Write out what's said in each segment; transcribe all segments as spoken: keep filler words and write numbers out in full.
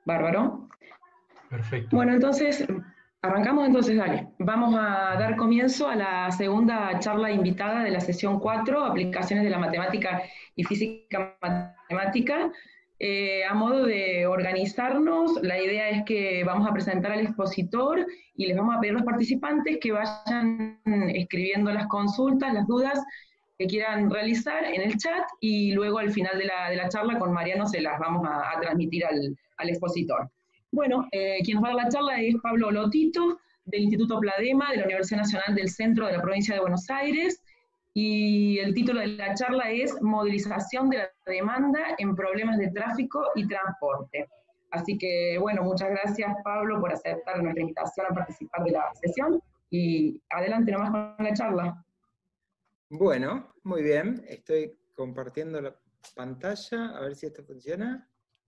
Bárbaro. Perfecto. Bueno, entonces, arrancamos entonces, dale. Vamos a dar comienzo a la segunda charla invitada de la sesión cuatro, aplicaciones de la matemática y física matemática. Eh, a modo de organizarnos, la idea es que vamos a presentar al expositor y les vamos a pedir a los participantes que vayan escribiendo las consultas, las dudas que quieran realizar en el chat, y luego al final de la, de la charla con Mariano se las vamos a, a transmitir al, al expositor. Bueno, eh, quien nos va a dar la charla es Pablo Lotito, del Instituto Pladema, de la Universidad Nacional del Centro de la Provincia de Buenos Aires, y el título de la charla es Modelización de la demanda en problemas de tráfico y transporte. Así que, bueno, muchas gracias, Pablo, por aceptar nuestra invitación a participar de la sesión, y adelante nomás con la charla. Bueno, muy bien, estoy compartiendo la pantalla, a ver si esto funciona.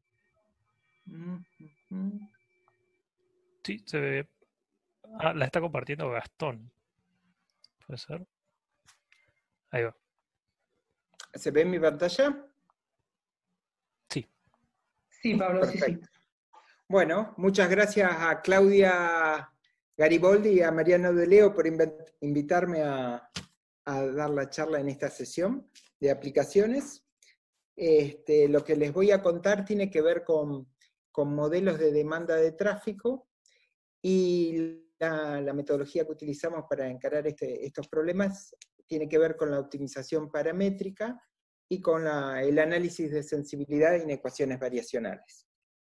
Sí, se ve. Ah, la está compartiendo Gastón. ¿Puede ser? Ahí va. ¿Se ve en mi pantalla? Sí. Sí, Pablo, Perfecto. sí, sí. Bueno, muchas gracias a Claudia Gariboldi y a Mariano De Leo por invitarme a, a dar la charla en esta sesión de aplicaciones. Este, lo que les voy a contar tiene que ver con, con modelos de demanda de tráfico, y la, la metodología que utilizamos para encarar este, estos problemas tiene que ver con la optimización paramétrica y con la, el análisis de sensibilidad en ecuaciones variacionales.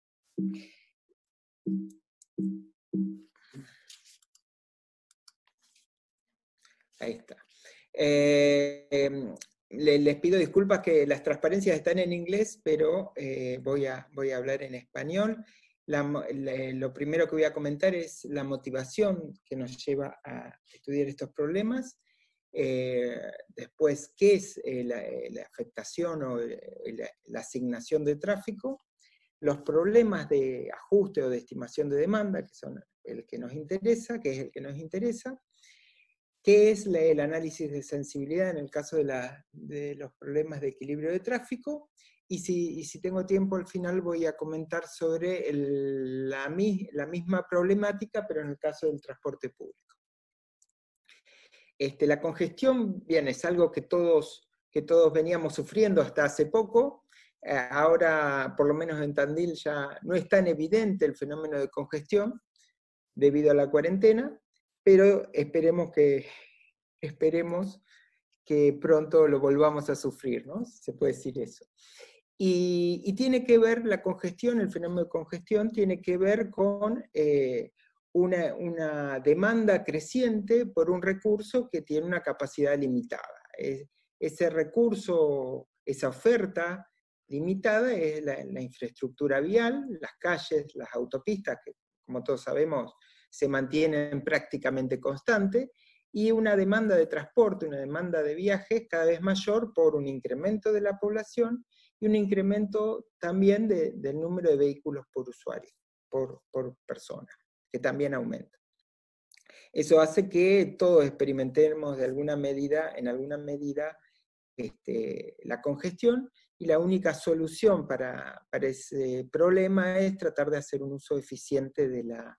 Ahí está. Eh, les pido disculpas que las transparencias están en inglés, pero eh, voy, a, voy a hablar en español. La, la, lo primero que voy a comentar es la motivación que nos lleva a estudiar estos problemas. Eh, después, ¿qué es eh, la, la afectación o la, la asignación de tráfico? Los problemas de ajuste o de estimación de demanda, que son el que nos interesa, que es el que nos interesa. ¿Qué es la, el análisis de sensibilidad en el caso de, la, de los problemas de equilibrio de tráfico? Y si, y si tengo tiempo al final voy a comentar sobre el, la, la misma problemática, pero en el caso del transporte público. Este, la congestión, bien, es algo que todos, que todos veníamos sufriendo hasta hace poco. Eh, ahora, por lo menos en Tandil, ya no es tan evidente el fenómeno de congestión debido a la cuarentena, pero esperemos que, esperemos que pronto lo volvamos a sufrir, ¿no? Se puede decir eso. Y, y tiene que ver, la congestión, el fenómeno de congestión, tiene que ver con eh, una, una demanda creciente por un recurso que tiene una capacidad limitada. Es, ese recurso, esa oferta limitada es la, la infraestructura vial, las calles, las autopistas, que como todos sabemos se mantienen prácticamente constantes, y una demanda de transporte, una demanda de viajes cada vez mayor por un incremento de la población y un incremento también de, del número de vehículos por usuario, por, por persona, que también aumenta. Eso hace que todos experimentemos de alguna medida, en alguna medida, este, la congestión, y la única solución para, para ese problema es tratar de hacer un uso eficiente de la,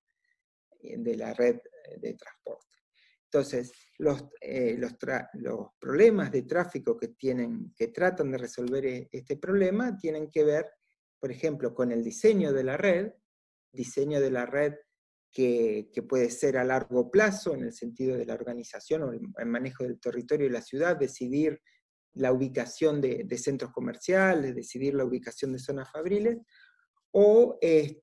de la red de transporte. Entonces, los, eh, los, los problemas de tráfico que, tienen, que tratan de resolver este problema tienen que ver, por ejemplo, con el diseño de la red, diseño de la red que, que puede ser a largo plazo, en el sentido de la organización o el, el manejo del territorio de la ciudad, decidir la ubicación de, de centros comerciales, decidir la ubicación de zonas fabriles, o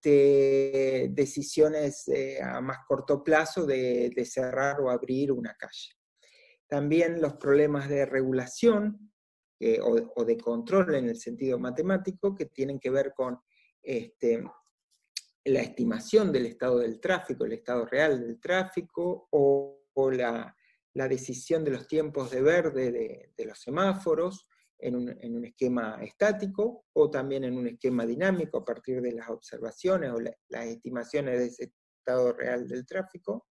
este, decisiones eh, a más corto plazo de, de cerrar o abrir una calle. También los problemas de regulación eh, o, o de control en el sentido matemático, que tienen que ver con este, la estimación del estado del tráfico, el estado real del tráfico, o, o la, la decisión de los tiempos de verde de, de los semáforos, En un, en un esquema estático o también en un esquema dinámico a partir de las observaciones o la, las estimaciones de ese estado real del tráfico,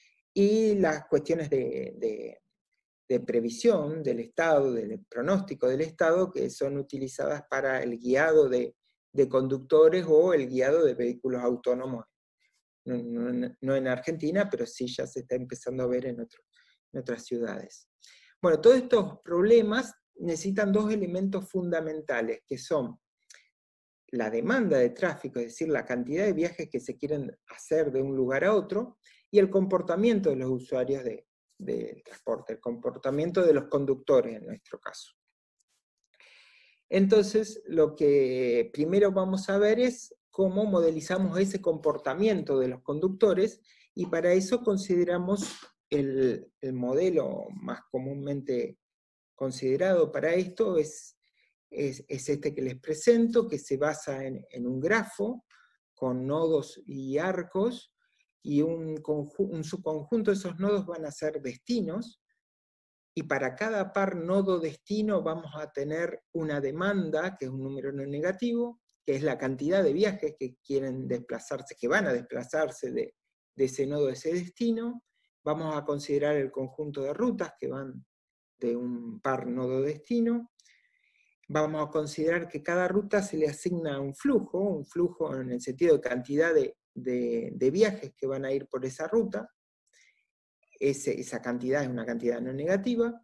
y las cuestiones de, de, de previsión del estado, del pronóstico del estado, que son utilizadas para el guiado de, de conductores o el guiado de vehículos autónomos. No, no, no en Argentina, pero sí ya se está empezando a ver en, otro, en otras ciudades. Bueno, todos estos problemas necesitan dos elementos fundamentales, que son la demanda de tráfico, es decir, la cantidad de viajes que se quieren hacer de un lugar a otro, y el comportamiento de los usuarios de, del transporte, el comportamiento de los conductores en nuestro caso. Entonces, lo que primero vamos a ver es cómo modelizamos ese comportamiento de los conductores, y para eso consideramos el, el modelo más comúnmente considerado para esto, es, es, es este que les presento, que se basa en, en un grafo con nodos y arcos, y un, un subconjunto de esos nodos van a ser destinos, y para cada par nodo-destino vamos a tener una demanda, que es un número no negativo, que es la cantidad de viajes que quieren desplazarse, que van a desplazarse de, de ese nodo a ese destino. Vamos a considerar el conjunto de rutas que van de un par nodo-destino. Vamos a considerar que cada ruta se le asigna un flujo, un flujo en el sentido de cantidad de, de, de viajes que van a ir por esa ruta. Ese, esa cantidad es una cantidad no negativa,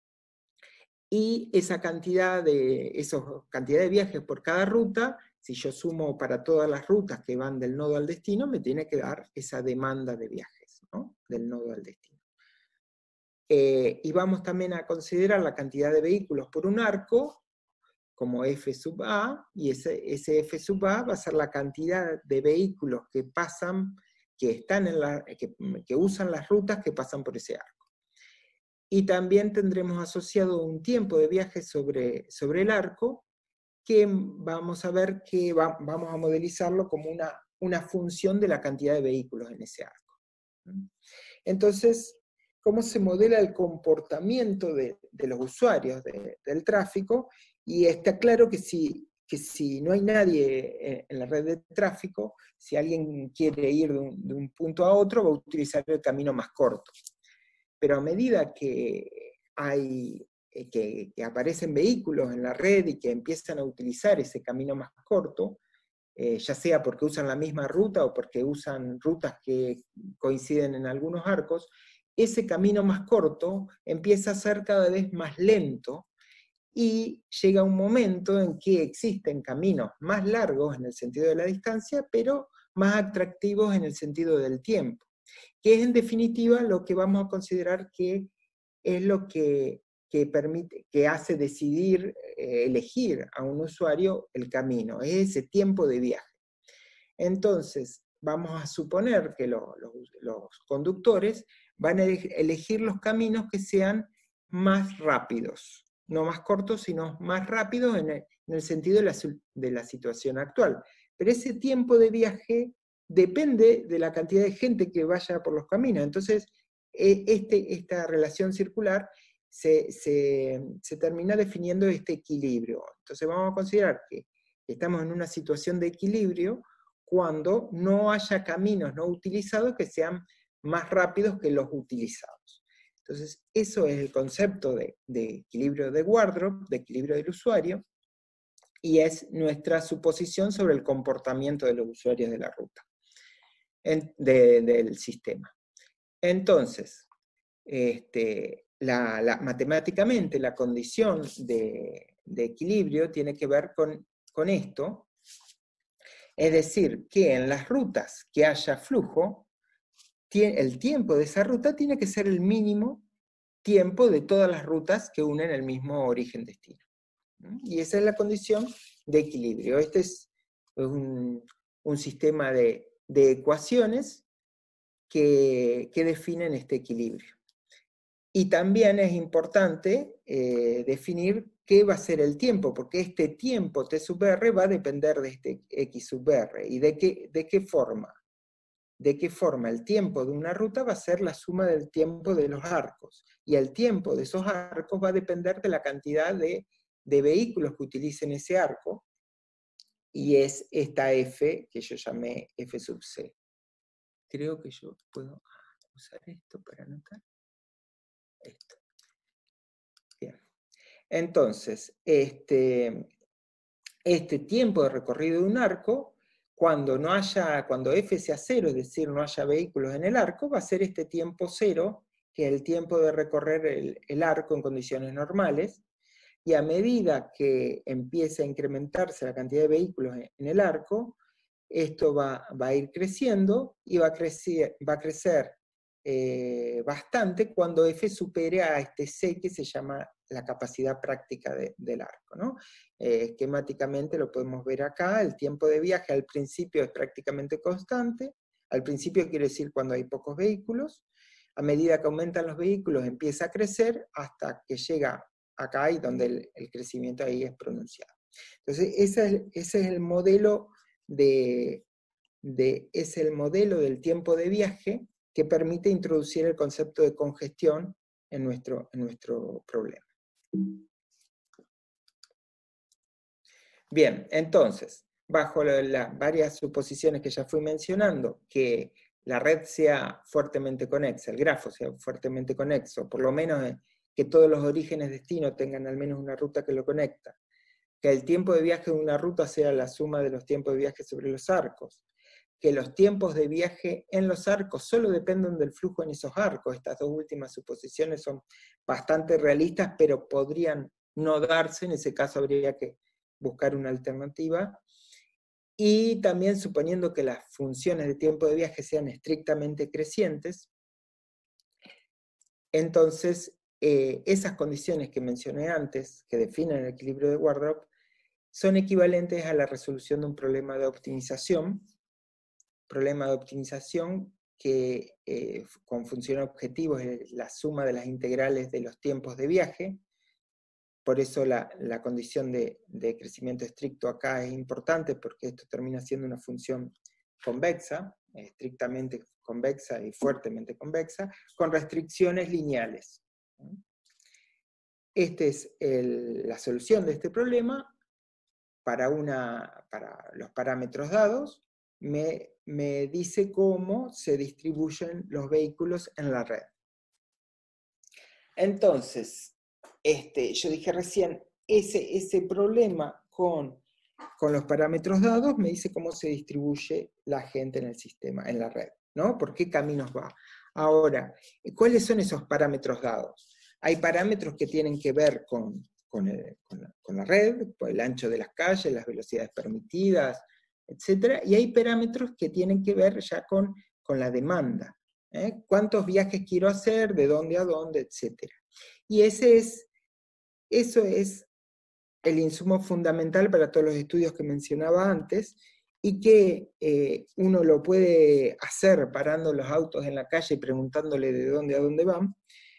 y esa cantidad de, esos, cantidad de viajes por cada ruta, si yo sumo para todas las rutas que van del nodo al destino, me tiene que dar esa demanda de viajes, ¿no? Del nodo al destino. Eh, y vamos también a considerar la cantidad de vehículos por un arco, como F sub A, y ese, ese F sub A va a ser la cantidad de vehículos que pasan, que, están en la, que, que usan las rutas que pasan por ese arco. Y también tendremos asociado un tiempo de viaje sobre, sobre el arco, que vamos a ver que va, vamos a modelizarlo como una, una función de la cantidad de vehículos en ese arco. Entonces, ¿cómo se modela el comportamiento de, de los usuarios de, del tráfico? Y está claro que si, que si no hay nadie en la red de tráfico, si alguien quiere ir de un, de un punto a otro, va a utilizar el camino más corto. Pero a medida que, hay, que, que aparecen vehículos en la red y que empiezan a utilizar ese camino más corto, eh, ya sea porque usan la misma ruta o porque usan rutas que coinciden en algunos arcos, ese camino más corto empieza a ser cada vez más lento, y llega un momento en que existen caminos más largos en el sentido de la distancia, pero más atractivos en el sentido del tiempo, que es en definitiva lo que vamos a considerar que es lo que, que permite, que hace decidir, eh, elegir a un usuario el camino, es ese tiempo de viaje. Entonces, vamos a suponer que lo, lo, los conductores van a elegir los caminos que sean más rápidos, no más cortos, sino más rápidos en el, en el sentido de la, de la situación actual. Pero ese tiempo de viaje depende de la cantidad de gente que vaya por los caminos. Entonces, este, esta relación circular se, se, se termina definiendo este equilibrio. Entonces vamos a considerar que estamos en una situación de equilibrio cuando no haya caminos no utilizados que sean más rápidos que los utilizados. Entonces, eso es el concepto de, de equilibrio de Wardrop, de equilibrio del usuario, y es nuestra suposición sobre el comportamiento de los usuarios de la ruta, en, de, del sistema. Entonces, este, la, la, matemáticamente la condición de, de equilibrio tiene que ver con, con esto, es decir, que en las rutas que haya flujo, el tiempo de esa ruta tiene que ser el mínimo tiempo de todas las rutas que unen el mismo origen-destino. Y esa es la condición de equilibrio. Este es un, un sistema de, de ecuaciones que, que definen este equilibrio. Y también es importante eh, definir qué va a ser el tiempo, porque este tiempo T sub R va a depender de este X sub R. ¿Y de qué, de qué forma? De qué forma el tiempo de una ruta va a ser la suma del tiempo de los arcos. Y el tiempo de esos arcos va a depender de la cantidad de, de vehículos que utilicen ese arco, y es esta F que yo llamé F sub C. Creo que yo puedo usar esto para anotar. Esto. Bien. Entonces, este, este tiempo de recorrido de un arco, cuando, no haya, cuando F sea cero, es decir, no haya vehículos en el arco, va a ser este tiempo cero, que es el tiempo de recorrer el, el arco en condiciones normales, y a medida que empiece a incrementarse la cantidad de vehículos en, en el arco, esto va, va a ir creciendo, y va a crecer, va a crecer eh, bastante cuando F supere a este C que se llama la capacidad práctica de, del arco, ¿no? Eh, esquemáticamente lo podemos ver acá, el tiempo de viaje al principio es prácticamente constante, al principio quiere decir cuando hay pocos vehículos, a medida que aumentan los vehículos empieza a crecer hasta que llega acá y donde el, el crecimiento ahí es pronunciado. Entonces ese es, ese es el modelo de, de, es el modelo del tiempo de viaje que permite introducir el concepto de congestión en nuestro, en nuestro problema. Bien, entonces, bajo las varias suposiciones que ya fui mencionando, que la red sea fuertemente conexa, el grafo sea fuertemente conexo, por lo menos que todos los orígenes destino tengan al menos una ruta que lo conecta, que el tiempo de viaje de una ruta sea la suma de los tiempos de viaje sobre los arcos, que los tiempos de viaje en los arcos solo dependen del flujo en esos arcos. Estas dos últimas suposiciones son bastante realistas, pero podrían no darse, en ese caso habría que buscar una alternativa. Y también suponiendo que las funciones de tiempo de viaje sean estrictamente crecientes, entonces eh, esas condiciones que mencioné antes, que definen el equilibrio de Wardrop, son equivalentes a la resolución de un problema de optimización, problema de optimización que eh, con función objetivo es la suma de las integrales de los tiempos de viaje. Por eso la, la condición de, de crecimiento estricto acá es importante, porque esto termina siendo una función convexa, estrictamente convexa y fuertemente convexa, con restricciones lineales. Esta es el, la solución de este problema para, una, para los parámetros dados. Me, me dice cómo se distribuyen los vehículos en la red. Entonces, este, yo dije recién, ese, ese problema con, con los parámetros dados me dice cómo se distribuye la gente en el sistema, en la red, ¿no? ¿Por qué caminos va? Ahora, ¿cuáles son esos parámetros dados? Hay parámetros que tienen que ver con, con, el, con, la, con la red, por el ancho de las calles, las velocidades permitidas, etcétera, y hay parámetros que tienen que ver ya con, con la demanda. ¿Eh? ¿Cuántos viajes quiero hacer? ¿De dónde a dónde? Etcétera. Y ese es, eso es el insumo fundamental para todos los estudios que mencionaba antes, y que eh, uno lo puede hacer parando los autos en la calle y preguntándole de dónde a dónde van,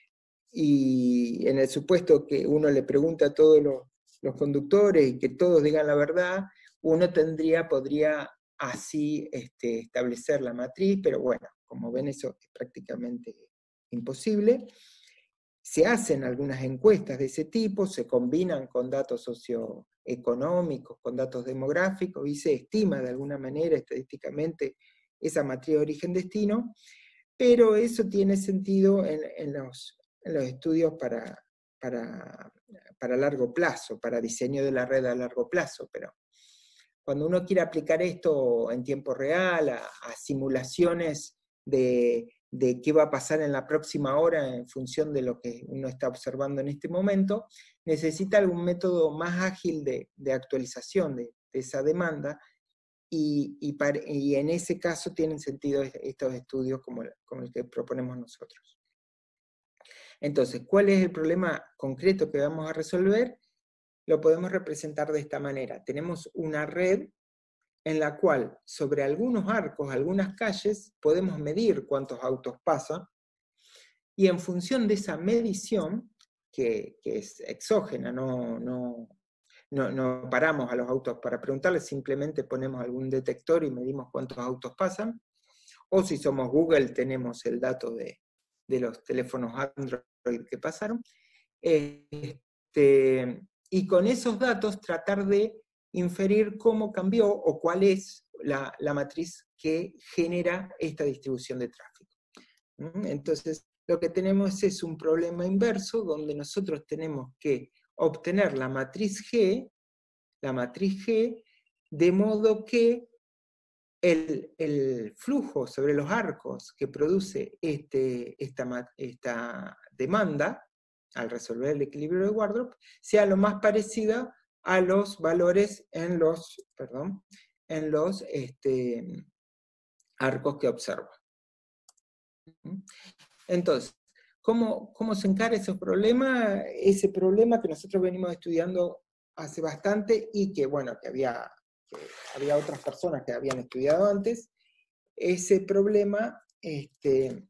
y en el supuesto que uno le pregunta a todos los, los conductores y que todos digan la verdad, uno tendría, podría así este, establecer la matriz, pero bueno, como ven eso es prácticamente imposible. Se hacen algunas encuestas de ese tipo, se combinan con datos socioeconómicos, con datos demográficos, y se estima de alguna manera estadísticamente esa matriz de origen-destino, pero eso tiene sentido en, en, los, en los estudios para, para, para largo plazo, para diseño de la red a largo plazo, pero cuando uno quiere aplicar esto en tiempo real, a, a simulaciones de, de qué va a pasar en la próxima hora en función de lo que uno está observando en este momento, necesita algún método más ágil de, de actualización de, de esa demanda, y, y, para, y en ese caso tienen sentido estos estudios como, como el que proponemos nosotros. Entonces, ¿cuál es el problema concreto que vamos a resolver? Lo podemos representar de esta manera. Tenemos una red en la cual sobre algunos arcos, algunas calles, podemos medir cuántos autos pasan, y en función de esa medición, que, que es exógena, no, no, no, no paramos a los autos para preguntarles, simplemente ponemos algún detector y medimos cuántos autos pasan, o si somos Google tenemos el dato de, de los teléfonos Android que pasaron, este, y con esos datos tratar de inferir cómo cambió o cuál es la, la matriz que genera esta distribución de tráfico. Entonces, lo que tenemos es un problema inverso donde nosotros tenemos que obtener la matriz G la matriz G, de modo que el, el flujo sobre los arcos que produce este, esta, esta demanda, al resolver el equilibrio de Wardrop, sea lo más parecida a los valores en los, perdón, en los este, arcos que observa. Entonces, ¿cómo, ¿cómo se encara ese problema? Ese problema que nosotros venimos estudiando hace bastante y que, bueno, que había, que había otras personas que habían estudiado antes. Ese problema, este,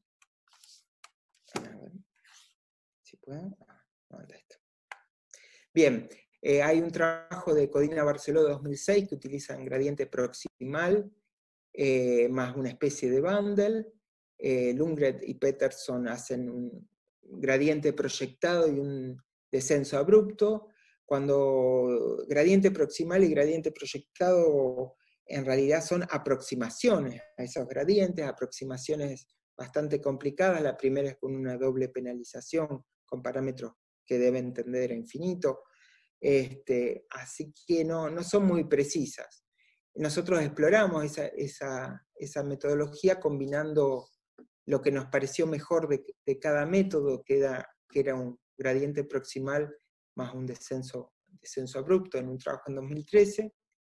a ver, si puedo, ah, esto. Bien, eh, hay un trabajo de Codina Barceló de dos mil seis que utiliza un gradiente proximal eh, más una especie de bundle. Eh, Lundgren y Peterson hacen un gradiente proyectado y un descenso abrupto. Cuando gradiente proximal y gradiente proyectado en realidad son aproximaciones a esos gradientes, aproximaciones bastante complicadas. La primera es con una doble penalización, con parámetros que deben tender a infinito. Este, así que no, no son muy precisas. Nosotros exploramos esa, esa, esa metodología combinando lo que nos pareció mejor de, de cada método, que era, que era un gradiente proximal más un descenso, descenso abrupto en un trabajo en dos mil trece.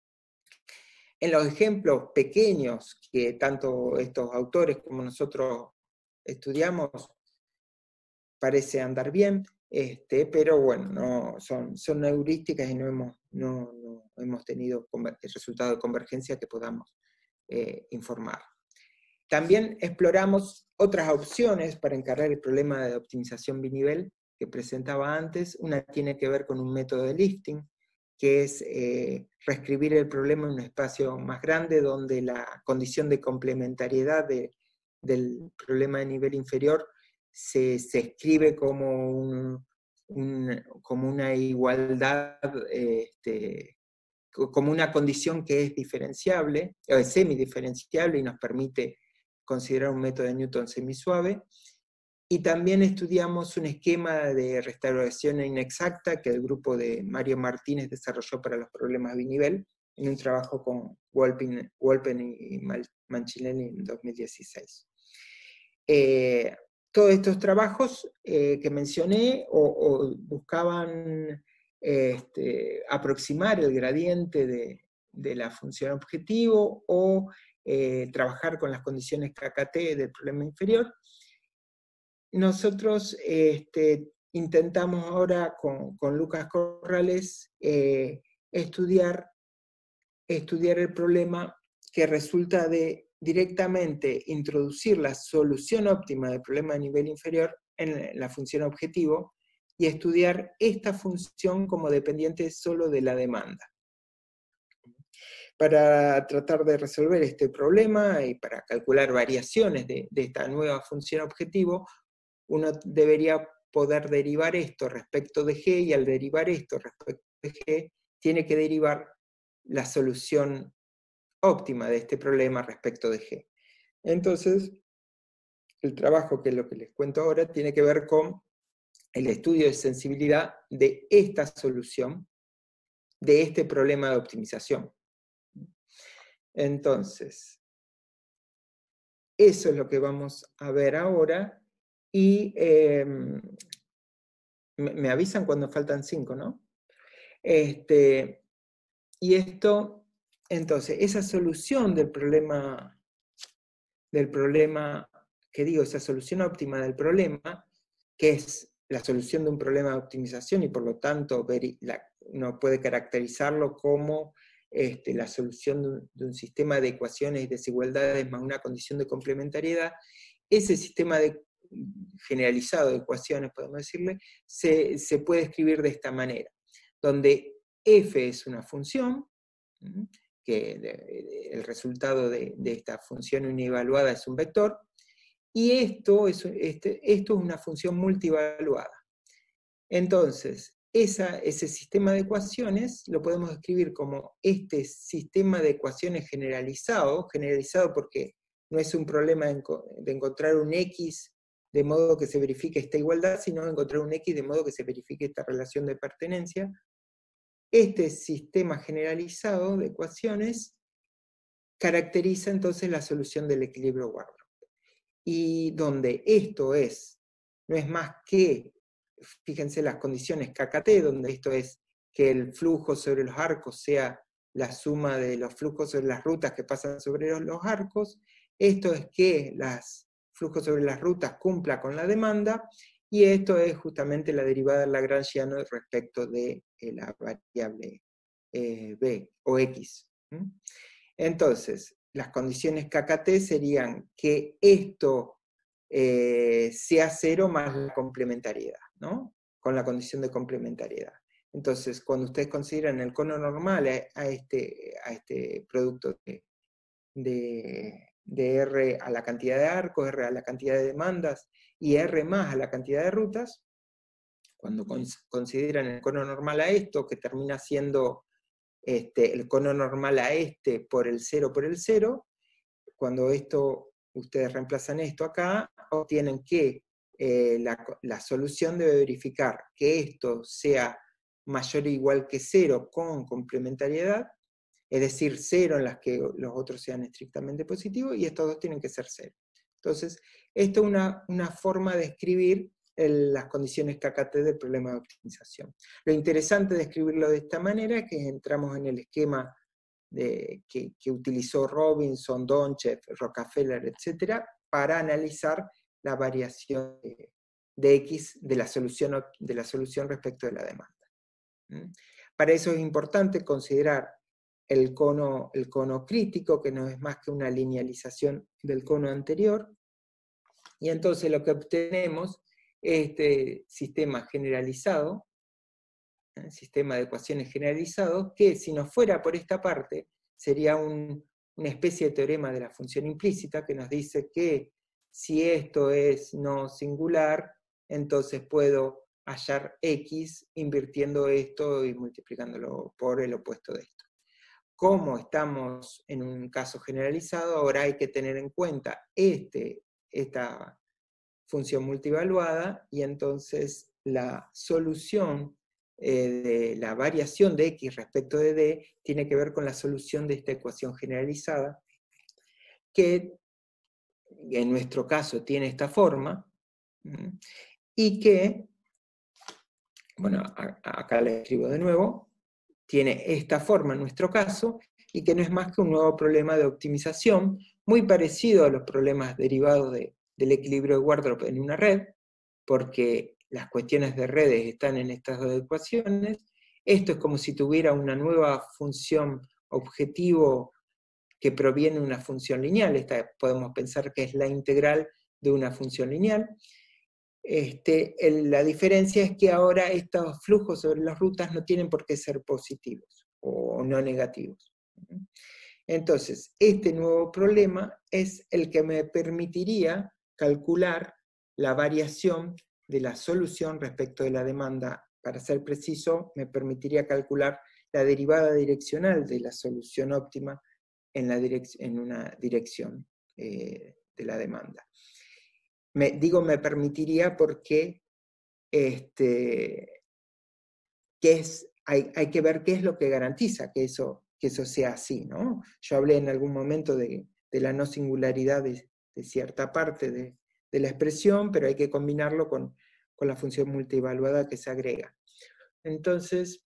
En los ejemplos pequeños que tanto estos autores como nosotros estudiamos, parece andar bien, este, pero bueno, no, son, son heurísticas y no hemos, no, no hemos tenido el resultado de convergencia que podamos eh, informar. También exploramos otras opciones para encarar el problema de optimización binivel que presentaba antes. Una tiene que ver con un método de lifting, que es eh, reescribir el problema en un espacio más grande donde la condición de complementariedad de, del problema de nivel inferior se, se escribe como, un, un, como una igualdad, este, como una condición que es diferenciable, o es semidiferenciable y nos permite considerar un método de Newton semisuave. Y también estudiamos un esquema de restauración inexacta que el grupo de Mario Martínez desarrolló para los problemas binivel en un trabajo con Wolpen, Wolpen y Manchinelli en dos mil dieciséis. Eh, todos estos trabajos eh, que mencioné o, o buscaban este, aproximar el gradiente de, de la función objetivo o eh, trabajar con las condiciones K K T del problema inferior. Nosotros este, intentamos ahora con, con Lucas Corrales eh, estudiar, estudiar el problema que resulta de directamente introducir la solución óptima del problema de nivel inferior en la función objetivo y estudiar esta función como dependiente solo de la demanda. Para tratar de resolver este problema y para calcular variaciones de, de esta nueva función objetivo, uno debería poder derivar esto respecto de G, y al derivar esto respecto de G, tiene que derivar la solución óptima de este problema respecto de G. Entonces, el trabajo, que es lo que les cuento ahora, tiene que ver con el estudio de sensibilidad de esta solución, de este problema de optimización. Entonces, eso es lo que vamos a ver ahora, y eh, me, me avisan cuando faltan cinco, ¿no? Este, y esto, entonces, esa solución del problema, del problema, que digo, esa solución óptima del problema, que es la solución de un problema de optimización, y por lo tanto la, uno puede caracterizarlo como este, la solución de un, de un sistema de ecuaciones y desigualdades más una condición de complementariedad. Ese sistema de, generalizado de ecuaciones, podemos decirle, se, se puede escribir de esta manera, donde f es una función, que el resultado de, de esta función inevaluada es un vector, y esto es, este, esto es una función multievaluada. Entonces, esa, ese sistema de ecuaciones lo podemos escribir como este sistema de ecuaciones generalizado, generalizado porque no es un problema de, de encontrar un X de modo que se verifique esta igualdad, sino encontrar un X de modo que se verifique esta relación de pertenencia. Este sistema generalizado de ecuaciones caracteriza entonces la solución del equilibrio Wardrop. Y donde esto es, no es más que, fíjense las condiciones K K T, donde esto es que el flujo sobre los arcos sea la suma de los flujos sobre las rutas que pasan sobre los arcos, esto es que los flujos sobre las rutas cumpla con la demanda, y esto es justamente la derivada del lagrangiano respecto de eh, la variable eh, B o X. ¿Mm? Entonces, las condiciones K K T serían que esto eh, sea cero más la complementariedad, ¿no? Con la condición de complementariedad. Entonces, cuando ustedes consideran el cono normal a, a, este, a este producto de, de, de R a la cantidad de arcos, R a la cantidad de demandas y R más a la cantidad de rutas, cuando consideran el cono normal a esto, que termina siendo este, el cono normal a este por el cero por el cero, cuando esto, ustedes reemplazan esto acá, obtienen que eh, la, la solución debe verificar que esto sea mayor o igual que cero con complementariedad, es decir, cero en las que los otros sean estrictamente positivos, y estos dos tienen que ser cero. Entonces, esto es una, una forma de escribir el, las condiciones K K T del problema de optimización. Lo interesante de escribirlo de esta manera es que entramos en el esquema de, que, que utilizó Robinson, Donchev, Rockefeller, etcétera, para analizar la variación de, de X de la, solución, de la solución respecto de la demanda. ¿Mm? Para eso es importante considerar el cono, el cono crítico, que no es más que una linealización del cono anterior, y entonces lo que obtenemos es este sistema generalizado, ¿eh? Sistema de ecuaciones generalizados, que si no fuera por esta parte, sería un, una especie de teorema de la función implícita, que nos dice que si esto es no singular, entonces puedo hallar X invirtiendo esto y multiplicándolo por el opuesto de esto. Como estamos en un caso generalizado, ahora hay que tener en cuenta este, esta función multivaluada, y entonces la solución eh, de la variación de X respecto de D tiene que ver con la solución de esta ecuación generalizada, que en nuestro caso tiene esta forma, y que, bueno, acá la escribo de nuevo, tiene esta forma en nuestro caso, y que no es más que un nuevo problema de optimización, muy parecido a los problemas derivados de, del equilibrio de Wardrop en una red, porque las cuestiones de redes están en estas dos ecuaciones. Esto es como si tuviera una nueva función objetivo que proviene de una función lineal. Esta podemos pensar que es la integral de una función lineal. Este, el, la diferencia es que ahora estos flujos sobre las rutas no tienen por qué ser positivos o no negativos. Entonces, este nuevo problema es el que me permitiría calcular la variación de la solución respecto de la demanda. Para ser preciso, me permitiría calcular la derivada direccional de la solución óptima en, la direc- en una dirección eh, de la demanda. Me, digo me permitiría porque este, que es, hay, hay que ver qué es lo que garantiza que eso, que eso sea así, ¿no? Yo hablé en algún momento de, de la no singularidad de, de cierta parte de, de la expresión, pero hay que combinarlo con, con la función multievaluada que se agrega. Entonces,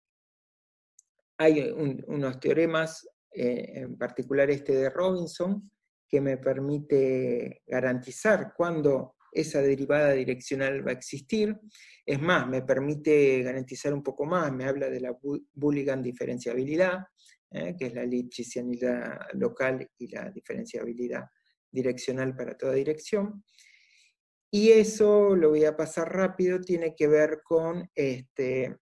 hay un, unos teoremas, eh, en particular este de Robinson, que me permite garantizar cuándo esa derivada direccional va a existir. Es más, me permite garantizar un poco más, me habla de la Bulligan diferenciabilidad, eh, que es la lipschitzianidad local y la diferenciabilidad direccional para toda dirección. Y eso, lo voy a pasar rápido, tiene que ver con este,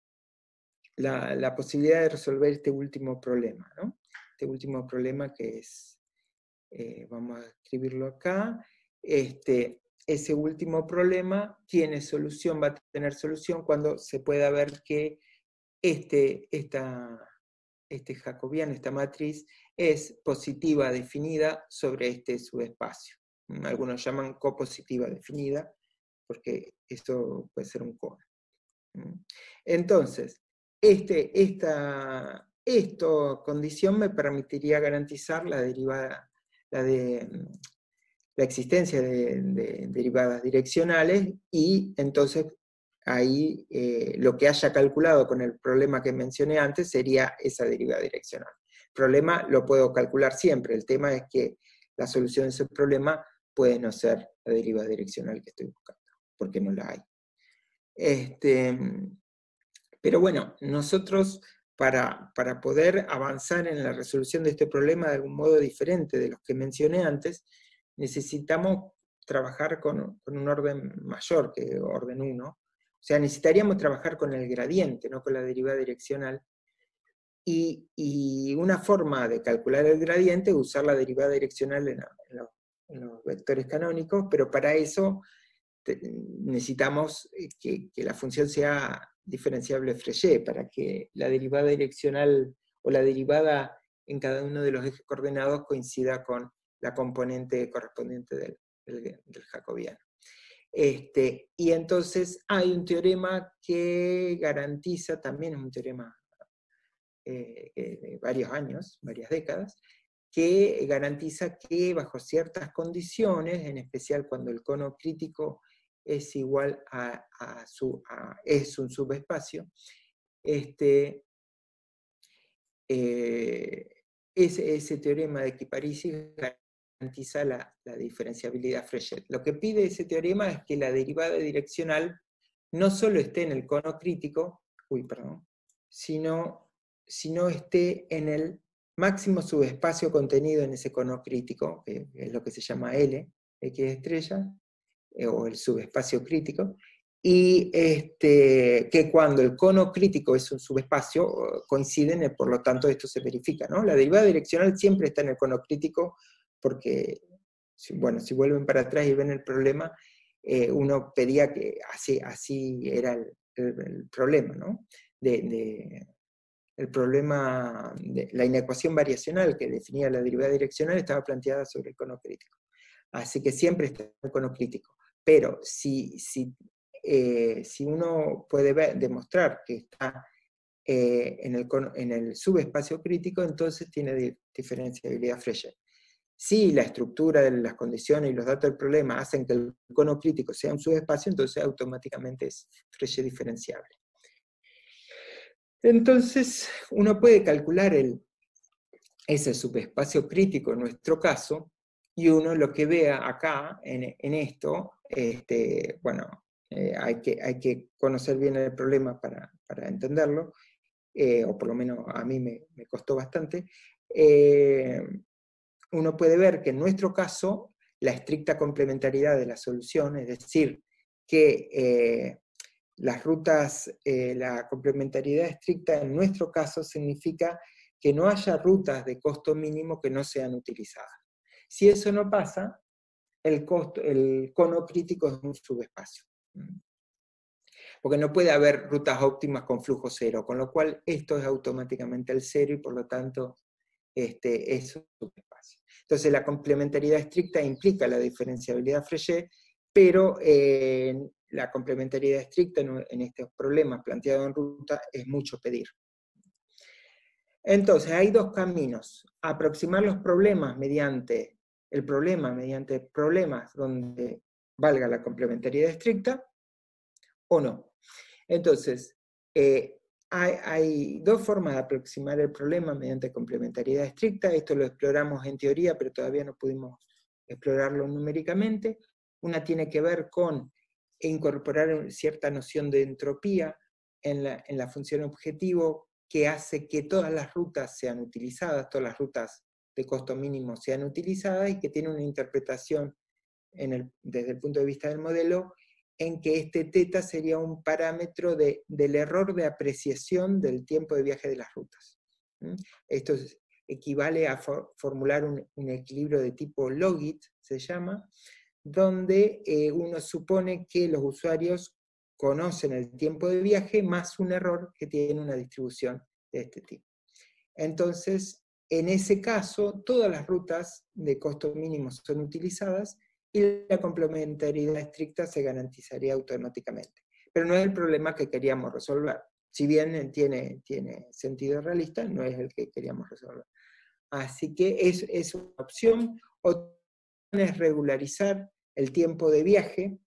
la, la posibilidad de resolver este último problema, ¿no? Este último problema que es, eh, vamos a escribirlo acá, este, ese último problema tiene solución, va a tener solución cuando se pueda ver que este, esta, este jacobiano, esta matriz, es positiva definida sobre este subespacio. Algunos llaman copositiva definida, porque esto puede ser un cono. Entonces, este, esta, esta condición me permitiría garantizar la derivada, la de la existencia de, de derivadas direccionales, y entonces ahí eh, lo que haya calculado con el problema que mencioné antes sería esa derivada direccional. El problema lo puedo calcular siempre, el tema es que la solución de ese problema puede no ser la derivada direccional que estoy buscando, porque no la hay. Este, pero bueno, nosotros para, para poder avanzar en la resolución de este problema de algún modo diferente de los que mencioné antes, necesitamos trabajar con, con un orden mayor que orden uno. O sea, necesitaríamos trabajar con el gradiente, no con la derivada direccional. Y, y una forma de calcular el gradiente es usar la derivada direccional en, en, los, en los vectores canónicos, pero para eso te, necesitamos que, que la función sea diferenciable Frege, para que la derivada direccional o la derivada en cada uno de los ejes coordenados coincida con la componente correspondiente del, del, del jacobiano. Este, y entonces hay un teorema que garantiza, también es un teorema eh, de varios años, varias décadas, que garantiza que bajo ciertas condiciones, en especial cuando el cono crítico es igual a, a, su, a es un subespacio, este, eh, ese, ese teorema de Kiparisi garantiza la, la diferenciabilidad Frege. Lo que pide ese teorema es que la derivada direccional no solo esté en el cono crítico, uy, perdón, sino, sino esté en el máximo subespacio contenido en ese cono crítico, que es lo que se llama L, X estrella, eh, o el subespacio crítico, y este, que cuando el cono crítico es un subespacio, coinciden, por lo tanto esto se verifica, ¿no? La derivada direccional siempre está en el cono crítico, porque, bueno, si vuelven para atrás y ven el problema, eh, uno pedía que así, así era el, el, el problema, ¿no? De, de, el problema, de la inecuación variacional que definía la derivada direccional estaba planteada sobre el cono crítico. Así que siempre está en el cono crítico. Pero si, si, eh, si uno puede ver, demostrar que está eh, en, el, en el subespacio crítico, entonces tiene di diferenciabilidad Frege. Si la estructura de las condiciones y los datos del problema hacen que el cono crítico sea un subespacio, entonces automáticamente es Frege diferenciable. Entonces, uno puede calcular el, ese subespacio crítico en nuestro caso, y uno lo que vea acá, en, en esto, este, bueno, eh, hay, que, hay que conocer bien el problema para, para entenderlo, eh, o por lo menos a mí me, me costó bastante. Eh, uno puede ver que en nuestro caso, la estricta complementariedad de la solución, es decir, que eh, las rutas, eh, la complementariedad estricta en nuestro caso significa que no haya rutas de costo mínimo que no sean utilizadas. Si eso no pasa, el, costo, el cono crítico es un subespacio. Porque no puede haber rutas óptimas con flujo cero, con lo cual esto es automáticamente el cero y por lo tanto este, es un subespacio. Entonces la complementariedad estricta implica la diferenciabilidad Frege, pero eh, la complementariedad estricta en, en estos problemas planteados en ruta es mucho pedir. Entonces hay dos caminos: aproximar los problemas mediante el problema, mediante problemas donde valga la complementariedad estricta, o no. Entonces, eh, hay, hay dos formas de aproximar el problema mediante complementariedad estricta. Esto lo exploramos en teoría, pero todavía no pudimos explorarlo numéricamente. Una tiene que ver con incorporar cierta noción de entropía en la, en la función objetivo, que hace que todas las rutas sean utilizadas, todas las rutas de costo mínimo sean utilizadas, y que tiene una interpretación en el, desde el punto de vista del modelo, en que este teta sería un parámetro de, del error de apreciación del tiempo de viaje de las rutas. ¿Mm? Esto es, equivale a for, formular un, un equilibrio de tipo logit, se llama, donde eh, uno supone que los usuarios conocen el tiempo de viaje más un error que tiene una distribución de este tipo. Entonces, en ese caso, todas las rutas de costo mínimo son utilizadas y la complementariedad estricta se garantizaría automáticamente. Pero no es el problema que queríamos resolver. si bien tiene, tiene sentido realista, no es el que queríamos resolver. Así que es, es una opción. Otra es regularizar el tiempo de viaje,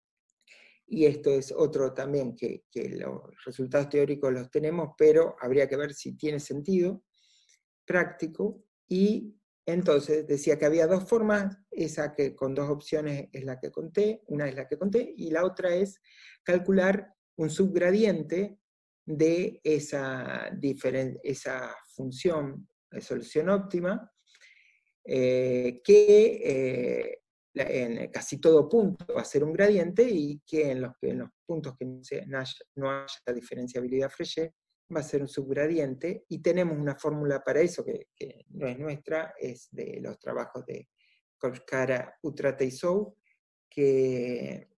y esto es otro también que, que los resultados teóricos los tenemos, pero habría que ver si tiene sentido práctico. Y entonces decía que había dos formas, esa que con dos opciones es la que conté, una es la que conté, y la otra es calcular un subgradiente de esa, diferen, esa función de solución óptima, eh, que eh, en casi todo punto va a ser un gradiente, y que en los, en los puntos que no, se, no, haya, no haya diferenciabilidad Freset va a ser un subgradiente, y tenemos una fórmula para eso que, que no es nuestra, es de los trabajos de Korscara, Utrate y Zhou, que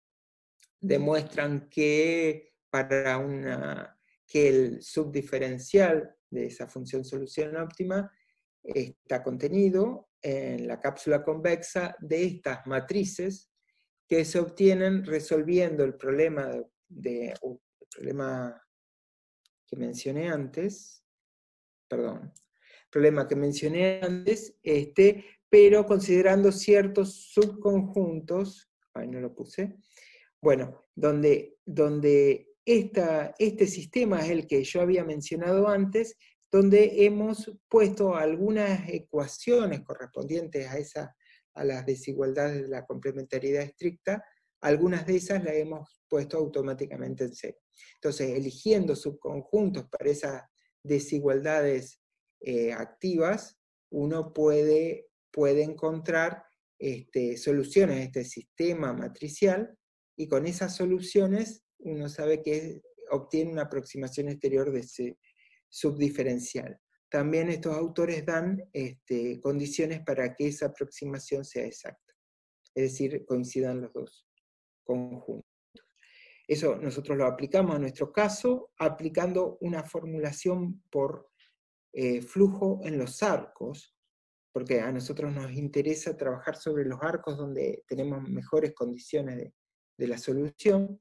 demuestran que para una que el subdiferencial de esa función solución óptima está contenido en la cápsula convexa de estas matrices que se obtienen resolviendo el problema, de, de, uh, el problema que mencioné antes, perdón, el problema que mencioné antes, este, pero considerando ciertos subconjuntos, ay, no lo puse, bueno, donde, donde esta, este sistema es el que yo había mencionado antes, donde hemos puesto algunas ecuaciones correspondientes a, esa, a las desigualdades de la complementariedad estricta, algunas de esas las hemos puesto automáticamente en cero. Entonces, eligiendo subconjuntos para esas desigualdades eh, activas, uno puede, puede encontrar este, soluciones a este sistema matricial, y con esas soluciones uno sabe que obtiene una aproximación exterior de ese subdiferencial. También estos autores dan este, condiciones para que esa aproximación sea exacta, es decir, coincidan los dos conjuntos. Eso nosotros lo aplicamos a nuestro caso, aplicando una formulación por eh, flujo en los arcos, porque a nosotros nos interesa trabajar sobre los arcos donde tenemos mejores condiciones de, de la solución,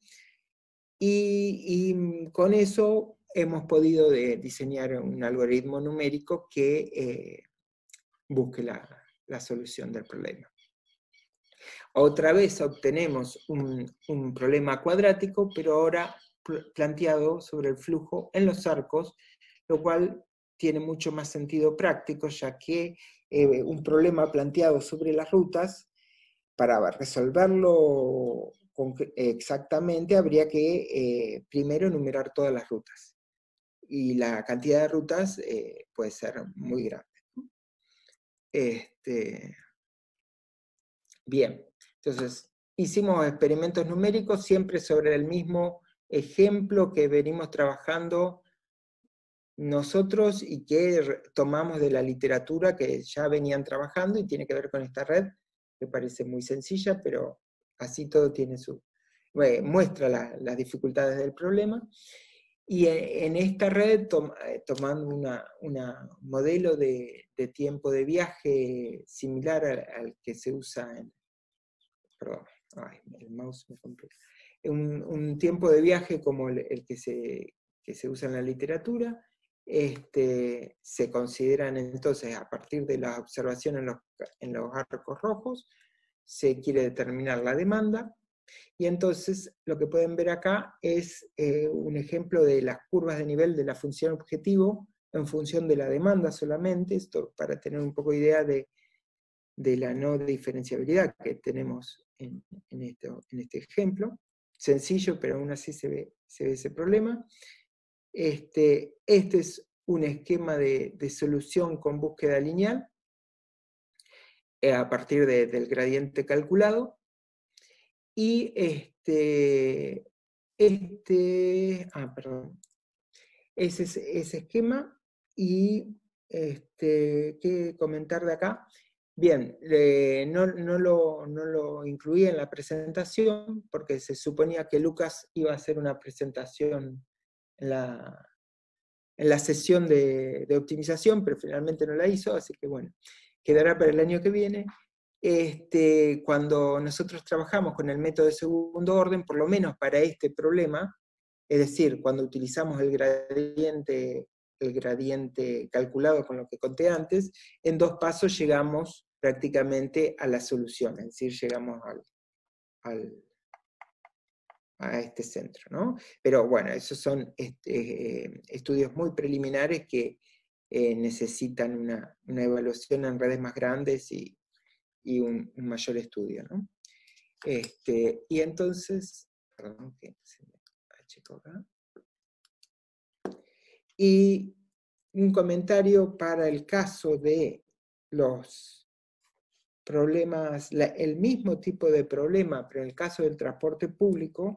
y, y con eso hemos podido de, diseñar un algoritmo numérico que eh, busque la, la solución del problema. Otra vez obtenemos un, un problema cuadrático, pero ahora planteado sobre el flujo en los arcos, lo cual tiene mucho más sentido práctico, ya que eh, un problema planteado sobre las rutas, para resolverlo exactamente, habría que eh, primero enumerar todas las rutas. Y la cantidad de rutas eh, puede ser muy grande. Este, bien, entonces hicimos experimentos numéricos siempre sobre el mismo ejemplo que venimos trabajando nosotros y que tomamos de la literatura que ya venían trabajando, y tiene que ver con esta red, que parece muy sencilla, pero así todo tiene su... Bueno, muestra la, las dificultades del problema. Y en esta red, tom, tomando una, una modelo de, de tiempo de viaje similar al, al que se usa en... Perdón, ay, el mouse me complica. Un, un tiempo de viaje como el, el que, se, que se usa en la literatura, este, se consideran entonces, a partir de las observaciones en los, en los arcos rojos, se quiere determinar la demanda. Y entonces lo que pueden ver acá es eh, un ejemplo de las curvas de nivel de la función objetivo en función de la demanda solamente, esto para tener un poco de idea de, de la no diferenciabilidad que tenemos en, en, este, en este ejemplo. Sencillo, pero aún así se ve, se ve ese problema. Este, este es un esquema de, de solución con búsqueda lineal eh, a partir de, del gradiente calculado. Y este, este, ah, perdón, ese es ese esquema. Y este, ¿qué comentar de acá? Bien, eh, no, no, lo, no lo incluí en la presentación porque se suponía que Lucas iba a hacer una presentación en la, en la sesión de, de optimización, pero finalmente no la hizo, así que bueno, quedará para el año que viene. Este, cuando nosotros trabajamos con el método de segundo orden, por lo menos para este problema, Es decir, cuando utilizamos el gradiente, el gradiente calculado con lo que conté antes, en dos pasos llegamos prácticamente a la solución, es decir, llegamos al, al, a este centro, ¿no? Pero bueno, esos son este, eh, estudios muy preliminares que eh, necesitan una, una evaluación en redes más grandes y, y un, un mayor estudio, ¿no? Este, y entonces, perdón, que se me achico acá. Y un comentario para el caso de los problemas, la, el mismo tipo de problema, pero en el caso del transporte público,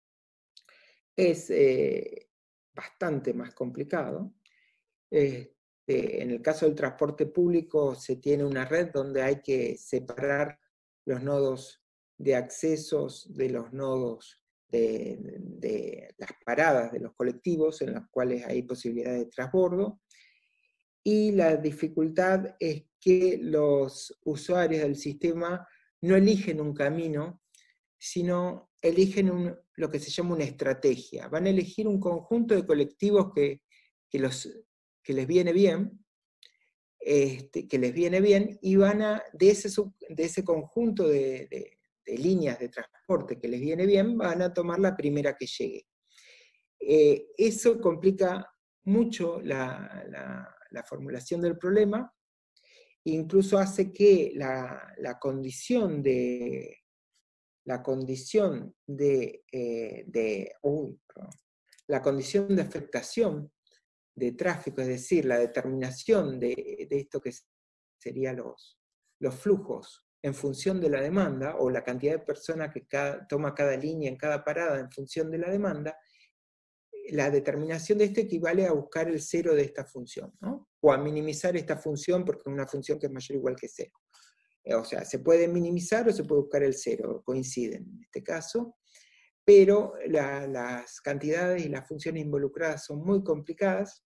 es eh, bastante más complicado. Este, en el caso del transporte público se tiene una red donde hay que separar los nodos de accesos de los nodos de, de las paradas de los colectivos en las cuales hay posibilidad de transbordo. Y la dificultad es que los usuarios del sistema no eligen un camino, sino eligen un, lo que se llama una estrategia. Van a elegir un conjunto de colectivos que, que, los, que les viene bien, este, que les viene bien, y van a, de ese, sub, de ese conjunto de, de, de líneas de transporte que les viene bien, van a tomar la primera que llegue. Eh, eso complica mucho la, la, la formulación del problema, incluso hace que la, la condición de la condición de, eh, de uy, la condición de afectación de tráfico, es decir, la determinación de, de esto que serían los, los flujos en función de la demanda, o la cantidad de personas que cada, toma cada línea en cada parada en función de la demanda, la determinación de esto equivale a buscar el cero de esta función, ¿no? O a minimizar esta función porque es una función que es mayor o igual que cero. O sea, se puede minimizar o se puede buscar el cero, coinciden en este caso, pero la, las cantidades y las funciones involucradas son muy complicadas,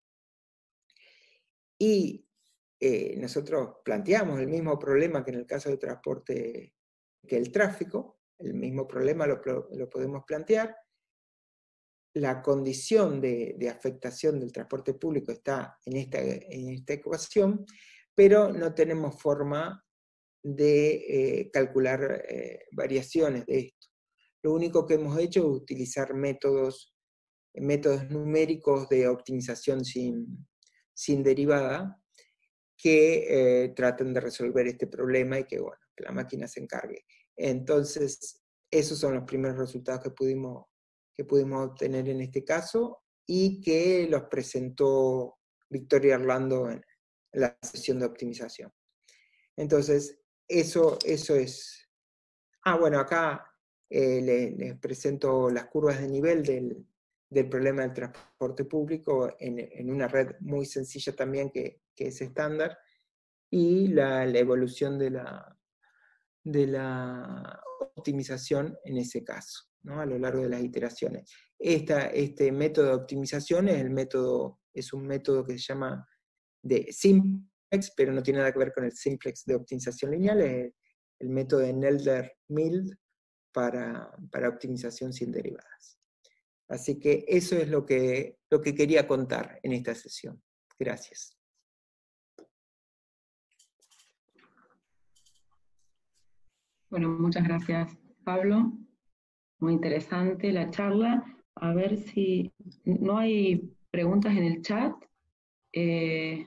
y eh, nosotros planteamos el mismo problema que en el caso del transporte, que el tráfico, el mismo problema lo, lo podemos plantear. La condición de, de afectación del transporte público está en esta, en esta ecuación, pero no tenemos forma de eh, calcular eh, variaciones de esto. Lo único que hemos hecho es utilizar métodos, métodos numéricos de optimización sin, sin derivada, que eh, traten de resolver este problema y que, bueno, que la máquina se encargue. Entonces, esos son los primeros resultados que pudimos, que pudimos obtener en este caso, y que los presentó Victoria Orlando en la sesión de optimización. Entonces, Eso, eso es... Ah, bueno, acá eh, les, les presento las curvas de nivel del, del problema del transporte público en, en una red muy sencilla también que, que es estándar, y la, la evolución de la, de la optimización en ese caso, ¿no? A lo largo de las iteraciones. Esta, este método de optimización es, el método, es un método que se llama de simplex, pero no tiene nada que ver con el simplex de optimización lineal, es el método de Nelder-Mild para, para optimización sin derivadas. Así que eso es lo que, lo que quería contar en esta sesión. Gracias. Bueno, muchas gracias, Pablo. Muy interesante la charla. A ver si no hay preguntas en el chat. Eh,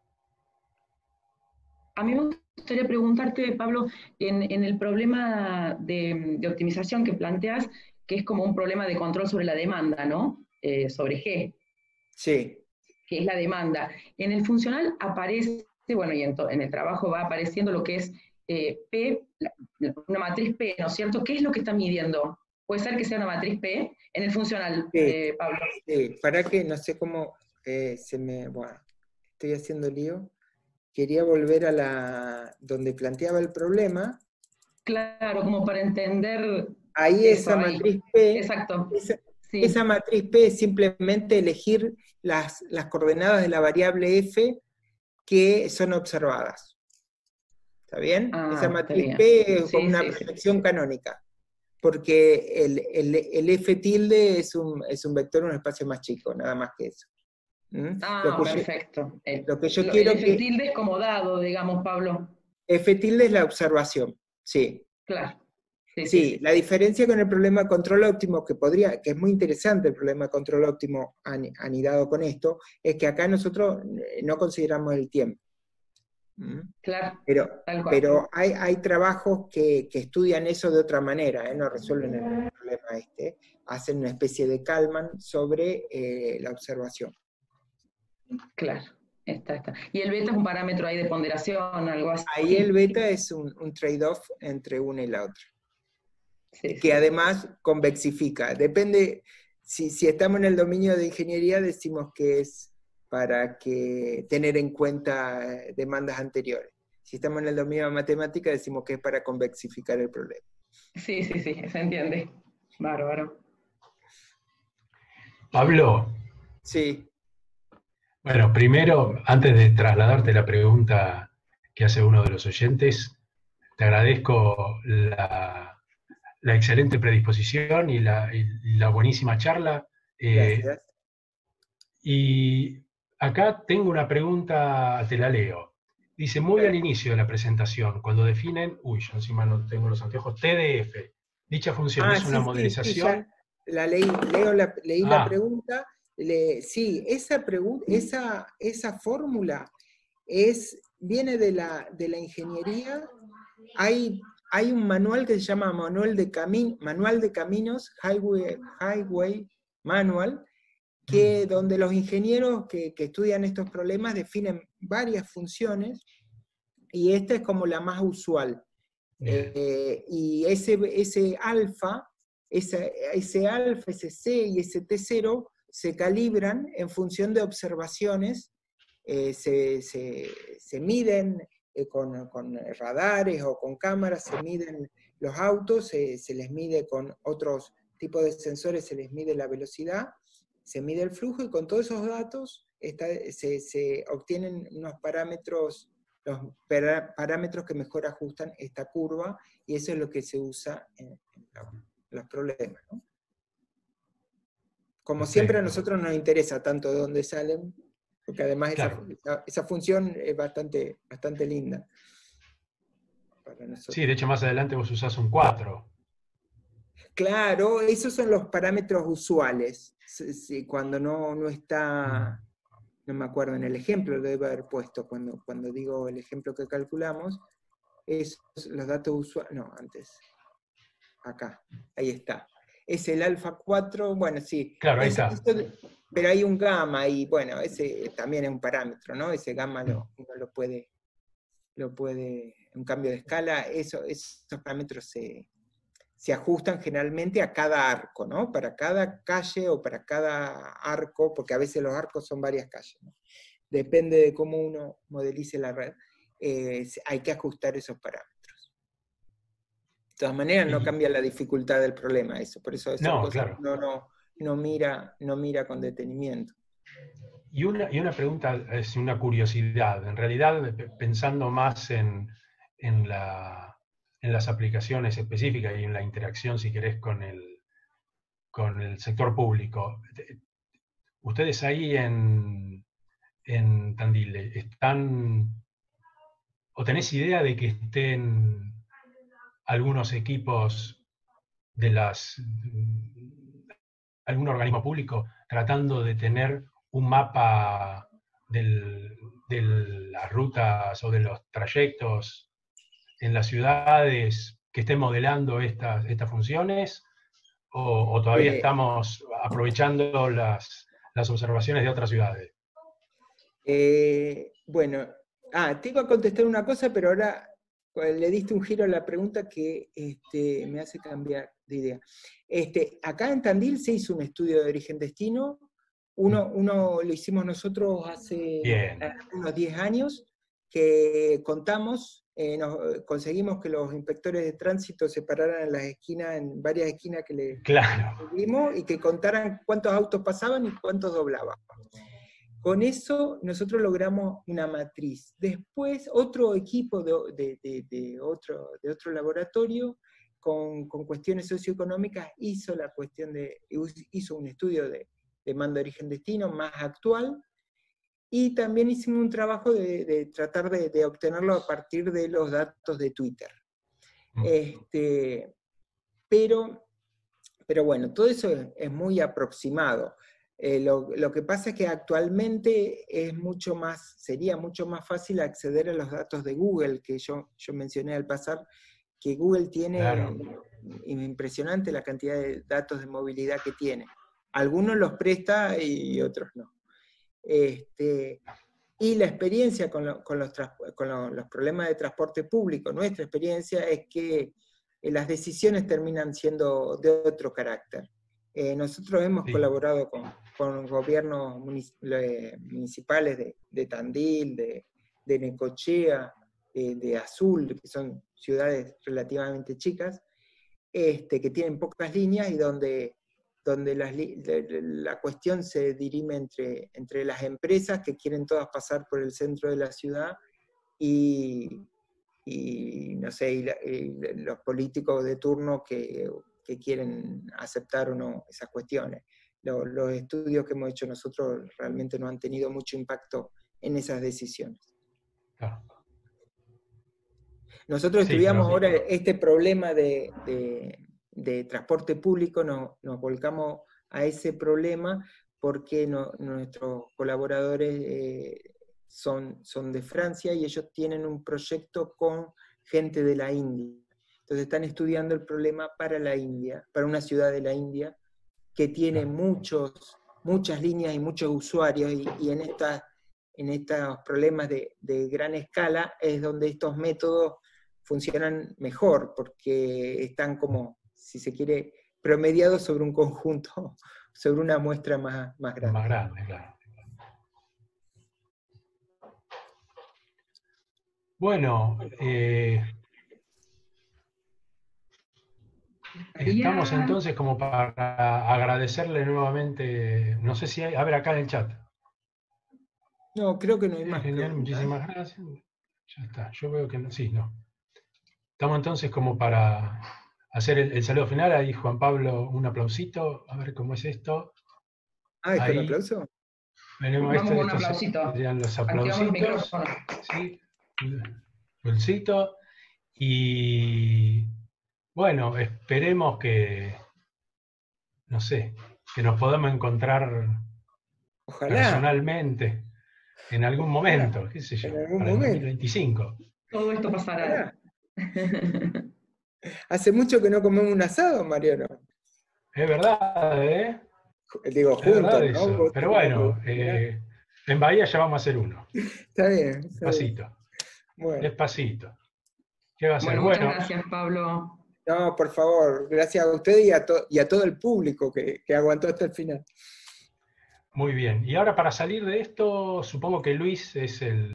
a mí me gustaría preguntarte, Pablo, en, en el problema de, de optimización que planteas, que es como un problema de control sobre la demanda, ¿no? Eh, sobre G. Sí. Que es la demanda. En el funcional aparece, bueno, y en, to, en el trabajo va apareciendo lo que es eh, P, la, una matriz P, ¿no es cierto? ¿Qué es lo que está midiendo? ¿Puede ser que sea una matriz P en el funcional, Sí, eh, Pablo? sí. Para que no sé cómo eh, se me... Bueno, estoy haciendo lío. Quería volver a la donde planteaba el problema. Claro, como para entender. Ahí Eso, esa ahí. matriz P, Exacto. esa, Sí. esa matriz P es simplemente elegir las, las coordenadas de la variable f que son observadas. ¿Está bien? Ah, Esa está matriz bien. P es como Sí, una sí, sí. proyección canónica. porque el, el, el F tilde es un, es un vector en un espacio más chico, nada más que eso. ¿Mm? Ah, lo que perfecto. Yo, El, lo que yo lo, quiero el F que... tilde es como dado, digamos, Pablo. F tilde es la observación, sí. Claro. Sí, Sí, sí, sí. la diferencia con el problema de control óptimo, que podría, que es muy interesante el problema de control óptimo anidado con esto, es que acá nosotros no consideramos el tiempo. ¿Mm? Claro, Pero, tal cual. pero hay, hay trabajos que, que estudian eso de otra manera, ¿eh? No resuelven el problema este, hacen una especie de Kalman sobre eh, la observación. Claro, está, está. Y el beta es un parámetro ahí de ponderación, algo así. Ahí el beta es un, un trade-off entre una y la otra. Sí, Que sí, además sí. convexifica. Depende, si, si estamos en el dominio de ingeniería, decimos que es para que tener en cuenta demandas anteriores. Si estamos en el dominio de matemática, decimos que es para convexificar el problema. Sí, sí, sí, se entiende. Bárbaro. Pablo. Sí. Bueno, primero, antes de trasladarte la pregunta que hace uno de los oyentes, te agradezco la, la excelente predisposición y la, y la buenísima charla. Eh, Gracias. y acá tengo una pregunta, te la leo. Dice, muy al inicio de la presentación, cuando definen, uy, yo encima no tengo los anteojos, T D F, dicha función Ah, es una sí, sí, sí, ya modelización. la leí, leo la, leí Ah. la pregunta. Le, sí, esa, esa, esa fórmula es, viene de la, de la ingeniería. Hay, hay un manual que se llama Manual de, Cami, manual de Caminos, Highway, Highway Manual, que, donde los ingenieros que, que estudian estos problemas definen varias funciones, y esta es como la más usual. Eh, y ese, ese alfa, ese, ese alfa, ese C y ese T cero se calibran en función de observaciones, eh, se, se, se miden eh, con, con radares o con cámaras, se miden los autos, se, se les mide con otros tipos de sensores, se les mide la velocidad, se mide el flujo, y con todos esos datos está, se, se obtienen unos parámetros, los parámetros que mejor ajustan esta curva, y eso es lo que se usa en, en los problemas, ¿no? Como Perfecto. Siempre a nosotros nos interesa tanto de dónde salen, porque además claro. esa, esa, esa función es bastante, bastante linda para nosotros. Sí, de hecho más adelante vos usás un cuatro. Claro, esos son los parámetros usuales. Sí, cuando no, no está... Mm. No me acuerdo, en el ejemplo lo debo haber puesto, cuando, cuando digo el ejemplo que calculamos, es los datos usuales, no, antes, acá, ahí está. Es el alfa cuatro, bueno, sí. Claro, ahí es, está. Esto, pero hay un gamma, y bueno, ese también es un parámetro, ¿no? Ese gamma lo, uno lo puede, lo puede, un cambio de escala, eso, esos parámetros se... se ajustan generalmente a cada arco, ¿no? Para cada calle o para cada arco, porque a veces los arcos son varias calles, ¿no? Depende de cómo uno modelice la red, eh, hay que ajustar esos parámetros. De todas maneras, no cambia la dificultad del problema eso, por eso son no, cosas claro. que uno no, no, mira, no mira con detenimiento. Y una, y una pregunta, es una curiosidad, en realidad pensando más en, en la... en las aplicaciones específicas y en la interacción, si querés, con el, con el sector público. Ustedes ahí en, en Tandil, ¿están, o tenés idea de que estén algunos equipos de las, algún organismo público tratando de tener un mapa del, de las rutas o de los trayectos en las ciudades que estén modelando estas, estas funciones, o, o todavía eh, estamos aprovechando las, las observaciones de otras ciudades? Eh, bueno, ah, te iba a contestar una cosa, pero ahora le diste un giro a la pregunta que este, me hace cambiar de idea. Este, acá en Tandil se hizo un estudio de origen-destino, uno, uno lo hicimos nosotros hace Bien. unos diez años, que contamos, eh, nos, conseguimos que los inspectores de tránsito se pararan en las esquinas, en varias esquinas que le claro. vimos, y que contaran cuántos autos pasaban y cuántos doblaban. Con eso nosotros logramos una matriz. Después otro equipo de, de, de, de, otro, de otro laboratorio con, con cuestiones socioeconómicas, hizo la cuestión de, hizo un estudio de demanda de origen-destino más actual, y también hicimos un trabajo de, de tratar de, de obtenerlo a partir de los datos de Twitter. Este, pero, pero bueno, todo eso es, es muy aproximado. Eh, lo, lo que pasa es que actualmente es mucho más, sería mucho más fácil acceder a los datos de Google, que yo, yo mencioné al pasar, que Google tiene, claro, impresionante la cantidad de datos de movilidad que tiene. Algunos los presta y otros no. Este, y la experiencia con, lo, con, los, con lo, los problemas de transporte público, nuestra experiencia es que eh, las decisiones terminan siendo de otro carácter. Eh, nosotros hemos sí. colaborado con, con gobiernos municipales de, de Tandil, de, de Necochea, de, de Azul, que son ciudades relativamente chicas, este, que tienen pocas líneas y donde, donde las, la cuestión se dirime entre, entre las empresas que quieren todas pasar por el centro de la ciudad y, y no sé, y la, y los políticos de turno que... que quieren aceptar o no esas cuestiones. Los, los estudios que hemos hecho nosotros realmente no han tenido mucho impacto en esas decisiones. Ah. Nosotros sí, estudiamos ahora sí. este problema de, de, de transporte público, no, nos volcamos a ese problema porque no, nuestros colaboradores eh, son, son de Francia y ellos tienen un proyecto con gente de la India. Entonces están estudiando el problema para la India, para una ciudad de la India, que tiene muchos, muchas líneas y muchos usuarios, y, y en, esta, en estos problemas de, de gran escala es donde estos métodos funcionan mejor, porque están como, si se quiere, promediados sobre un conjunto, sobre una muestra más, más grande. Más grande, claro. Bueno, eh... estamos entonces como para agradecerle nuevamente, no sé si hay, a ver acá en el chat. No, creo que no hay más. Genial, muchísimas gracias. Ya está, yo veo que no, sí, no. Estamos entonces como para hacer el, el saludo final, ahí Juan Pablo, un aplausito, a ver cómo es esto. Ah, ¿es con aplauso? Venimos Vamos esto, un aplausito. Serían los aplausitos. Sí, aplausito. Y... bueno, esperemos que, no sé, que nos podamos encontrar Ojalá. personalmente en algún momento, Ojalá. qué sé yo, para momento. el dos mil veinticinco. Todo esto pasará. Hace mucho que no comemos un asado, Mariano. Es verdad, ¿eh? Digo, juntos, es verdad ¿no? Eso. Pero bueno, eh, en Bahía ya vamos a hacer uno. Está bien. Está Despacito. Bien. Bueno. Despacito. ¿Qué va a ser? Bueno, Bueno, muchas gracias, Pablo. No, por favor, gracias a usted y a, to y a todo el público que, que aguantó hasta el final. Muy bien. Y ahora para salir de esto, supongo que Luis es el...